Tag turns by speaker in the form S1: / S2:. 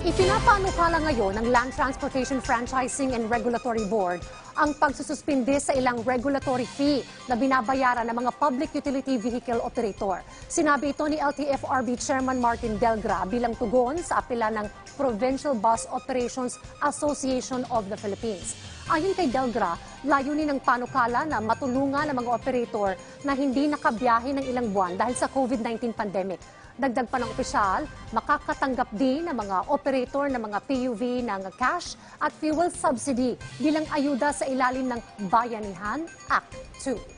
S1: Ipinanukala ngayon ng Land Transportation Franchising and Regulatory Board ang pagsususpinde sa ilang regulatory fee na binabayaran ng mga public utility vehicle operator. Sinabi ito ni LTFRB Chairman Martin Delgra bilang tugon sa apela ng Provincial Bus Operations Association of the Philippines. Ayon kay Delgra, layunin ng panukala na matulungan ang mga operator na hindi nakabiyahe ng ilang buwan dahil sa COVID-19 pandemic. Dagdag pa ng opisyal, makakatanggap din ng mga operator ng mga PUV ng cash at fuel subsidy bilang ayuda sa ilalim ng Bayanihan Act 2.